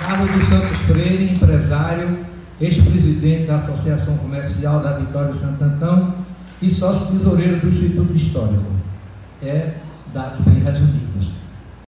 Carlos dos Santos Freire, empresário, ex-presidente da Associação Comercial da Vitória de Santo Antão e sócio-tesoureiro do Instituto Histórico. Dados bem resumidos.